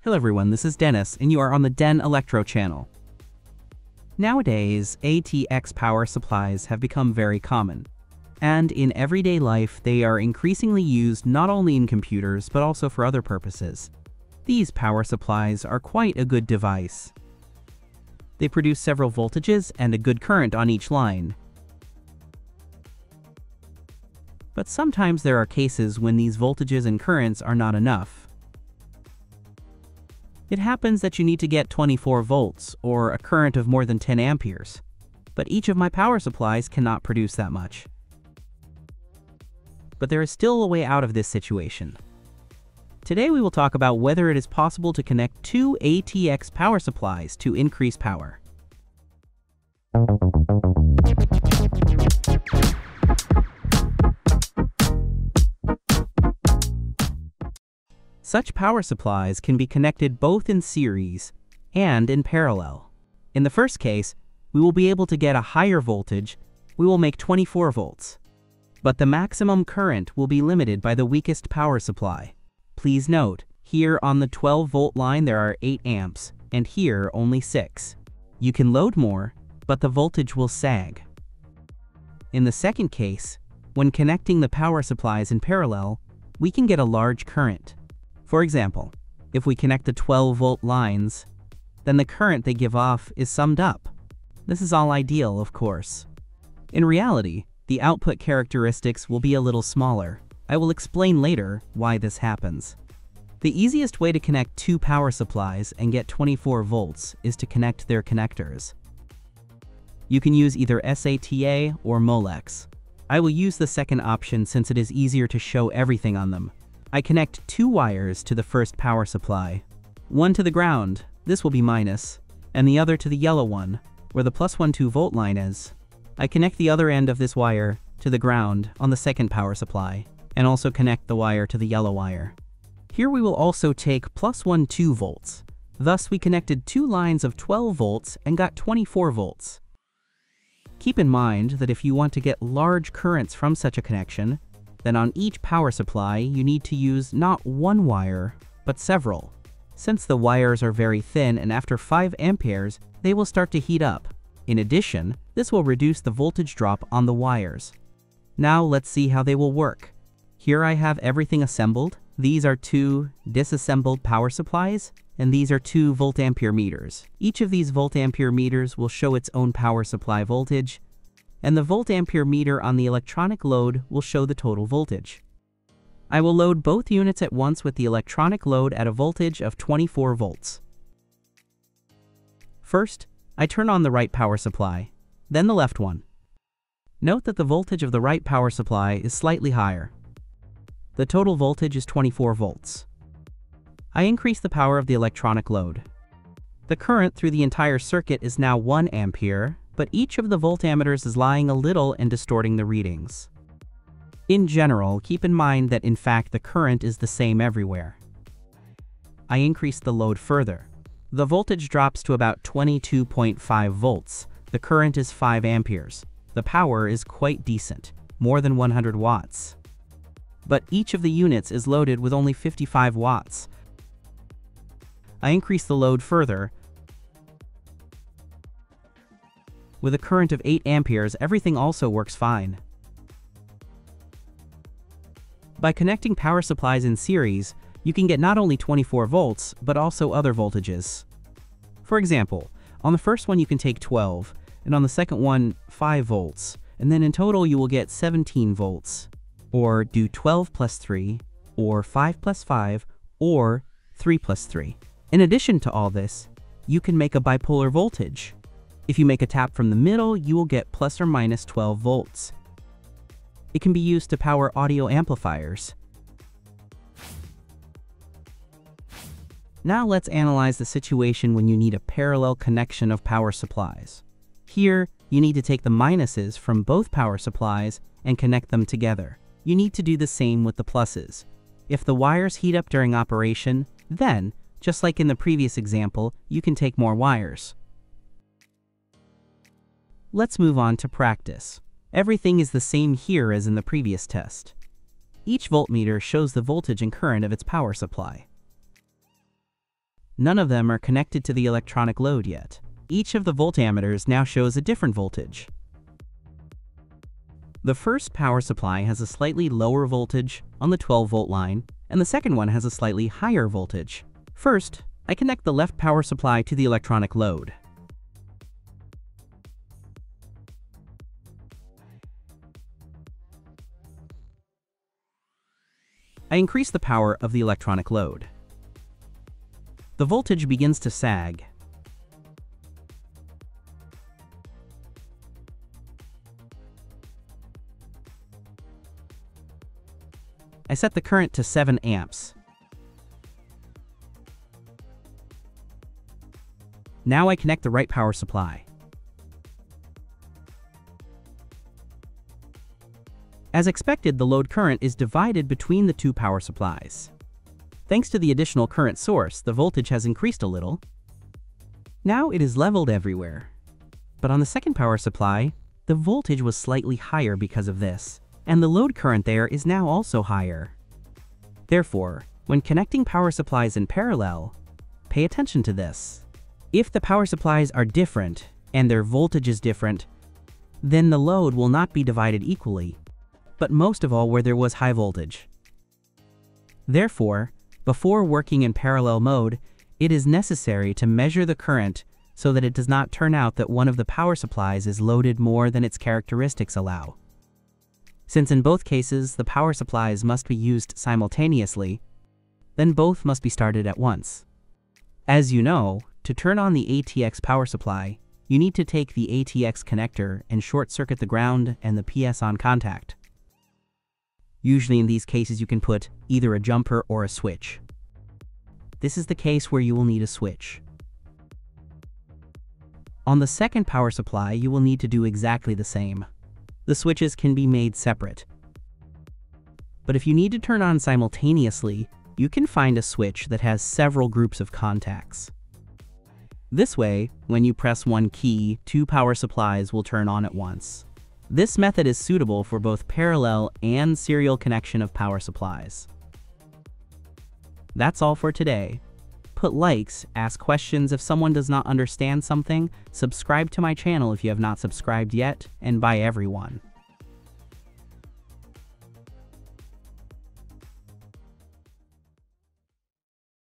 Hello everyone, this is Dennis, and you are on the Den Electro channel. Nowadays, ATX power supplies have become very common, and in everyday life they are increasingly used not only in computers but also for other purposes. These power supplies are quite a good device. They produce several voltages and a good current on each line. But sometimes there are cases when these voltages and currents are not enough. It happens that you need to get 24 volts or a current of more than 10 amperes, but each of my power supplies cannot produce that much. But there is still a way out of this situation. Today we will talk about whether it is possible to connect two ATX power supplies to increase power. Such power supplies can be connected both in series and in parallel. In the first case, we will be able to get a higher voltage. We will make 24 volts. But the maximum current will be limited by the weakest power supply. Please note, here on the 12-volt line there are 8 amps, and here only 6. You can load more, but the voltage will sag. In the second case, when connecting the power supplies in parallel, we can get a large current. For example, if we connect the 12-volt lines, then the current they give off is summed up. This is all ideal, of course. In reality, the output characteristics will be a little smaller. I will explain later why this happens. The easiest way to connect two power supplies and get 24 volts is to connect their connectors. You can use either SATA or Molex. I will use the second option since it is easier to show everything on them. I connect 2 wires to the first power supply. One to the ground, this will be minus, and the other to the yellow one, where the +12 volt line is. I connect the other end of this wire to the ground on the second power supply, and also connect the wire to the yellow wire. Here we will also take +12 volts. Thus we connected 2 lines of 12 volts and got 24 volts. Keep in mind that if you want to get large currents from such a connection, then on each power supply you need to use not one wire, but several. Since the wires are very thin and after 5 amperes, they will start to heat up. In addition, this will reduce the voltage drop on the wires. Now let's see how they will work. Here I have everything assembled. These are 2 disassembled power supplies, and these are 2 volt-ampere meters. Each of these volt-ampere meters will show its own power supply voltage, and the volt-ampere meter on the electronic load will show the total voltage. I will load both units at once with the electronic load at a voltage of 24 volts. First, I turn on the right power supply, then the left one. Note that the voltage of the right power supply is slightly higher. The total voltage is 24 volts. I increase the power of the electronic load. The current through the entire circuit is now 1 ampere, but each of the voltammeters is lying a little and distorting the readings. In general, keep in mind that in fact the current is the same everywhere. I increase the load further. The voltage drops to about 22.5 volts. The current is 5 amperes. The power is quite decent, more than 100 watts. But each of the units is loaded with only 55 watts. I increase the load further. With a current of 8 amperes, everything also works fine. By connecting power supplies in series, you can get not only 24 volts, but also other voltages. For example, on the first one you can take 12, and on the second one 5 volts, and then in total you will get 17 volts. Or do 12 plus 3, or 5 plus 5, or 3 plus 3. In addition to all this, you can make a bipolar voltage. If you make a tap from the middle, you will get plus or minus 12 volts. It can be used to power audio amplifiers. Now let's analyze the situation when you need a parallel connection of power supplies. Here, you need to take the minuses from both power supplies and connect them together. You need to do the same with the pluses. If the wires heat up during operation, then, just like in the previous example, you can take more wires. Let's move on to practice. Everything is the same here as in the previous test. Each voltmeter shows the voltage and current of its power supply. None of them are connected to the electronic load yet. Each of the voltammeters now shows a different voltage. The first power supply has a slightly lower voltage on the 12-volt line, and the second one has a slightly higher voltage. First, I connect the left power supply to the electronic load. I increase the power of the electronic load. The voltage begins to sag. I set the current to 7 amps. Now I connect the right power supply. As expected, the load current is divided between the two power supplies. Thanks to the additional current source, the voltage has increased a little. Now it is leveled everywhere. But on the second power supply, the voltage was slightly higher because of this, and the load current there is now also higher. Therefore, when connecting power supplies in parallel, pay attention to this. If the power supplies are different and their voltage is different, then the load will not be divided equally, but most of all where there was high voltage. Therefore, before working in parallel mode, it is necessary to measure the current so that it does not turn out that one of the power supplies is loaded more than its characteristics allow. Since in both cases the power supplies must be used simultaneously, then both must be started at once. As you know, to turn on the ATX power supply, you need to take the ATX connector and short-circuit the ground and the PS on contact. Usually in these cases you can put either a jumper or a switch. This is the case where you will need a switch. On the second power supply, you will need to do exactly the same. The switches can be made separate. But if you need to turn on simultaneously, you can find a switch that has several groups of contacts. This way, when you press one key, two power supplies will turn on at once. This method is suitable for both parallel and serial connection of power supplies. That's all for today. Put likes, ask questions if someone does not understand something, subscribe to my channel if you have not subscribed yet, and bye everyone.